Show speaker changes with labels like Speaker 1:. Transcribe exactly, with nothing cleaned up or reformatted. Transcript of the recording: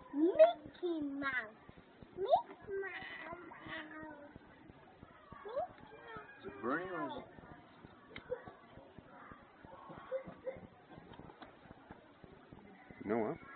Speaker 1: Mickey Mouse. Mickey Mouse.
Speaker 2: Is it Bernie or is it?
Speaker 3: Noah?